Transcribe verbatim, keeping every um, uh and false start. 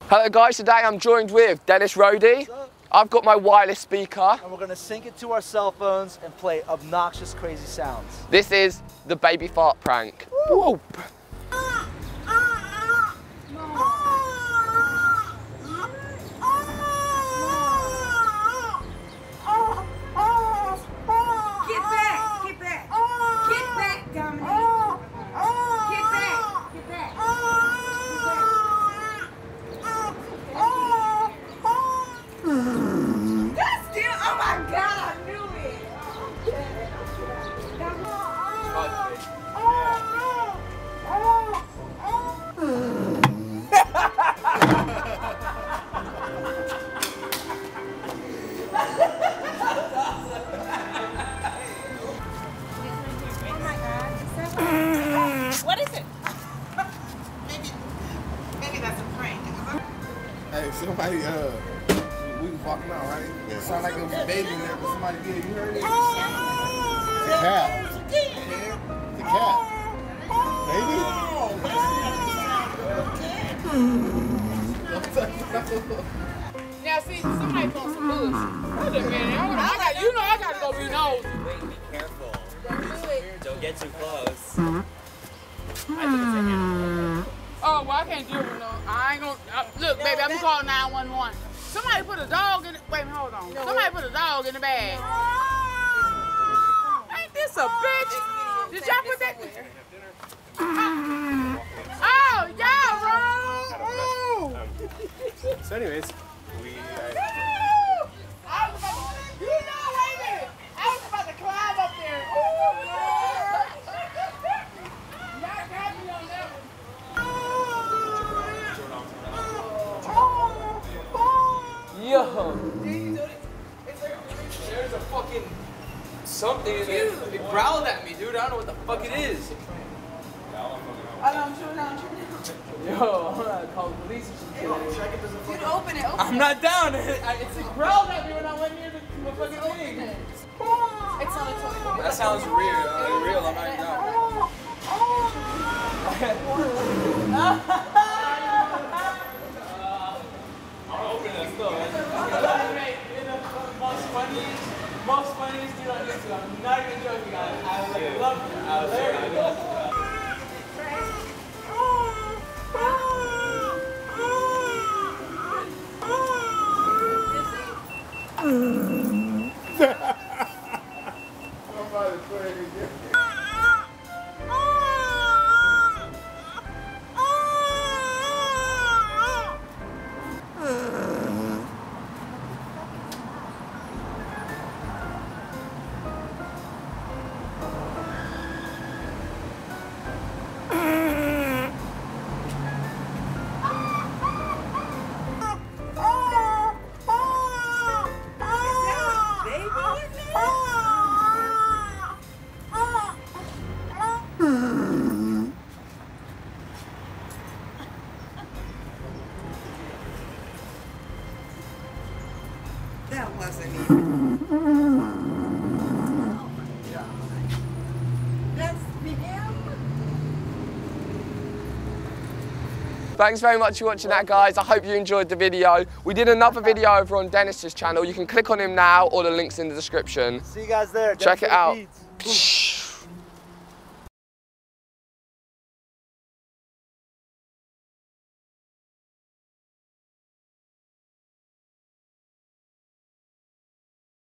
Hello guys, today I'm joined with Dennis Rohde. I've got my wireless speaker. And we're gonna sync it to our cell phones and play obnoxious, crazy sounds. This is the baby fart prank. Whoa. What is it? maybe, maybe that's a prank. Hey, somebody, uh, we was walking out, right? It sounded like there was a baby in there, but somebody did. You heard it? The cat. The cat. Baby? Now, see, somebody throwing some bullshit. Wait a minute. I, I got, you know I got to go be nosy. Wait, be careful. Don't get too close. Oh, well, I can't deal with no. I ain't gonna. Uh, look, baby, I'm gonna call nine one one. Somebody put a dog in the. Wait, hold on. Somebody put a dog in the bag. Ain't this a bitch? Did y'all put that? Oh, y'all wrong. So anyways, we... I was about to, you know, wait a minute. I was about to climb up there. Ooh, Lord. Y'all got me on that one. Yo. There's a fucking something in there. It growled at me, dude. I don't know what the fuck it is. I know, I'm sure now, I'm sure now. Yo, I'm gonna call the police or some shit. You open it, open I'm not down. It, it's it growled at me when I went near the, the fucking thing. it. It's on the toilet. That sounds real. Uh, real. I'm not down. I'm opening that stuff. Most funniest, most funniest dude on YouTube. I'm not even joking, guys. I like love him. I was hilarious. That wasn't even. That's him. Thanks very much for watching that, guys. I hope you enjoyed the video. We did another video over on Dennis's channel. You can click on him now, or the link's in the description. See you guys there. Check it out. Beats.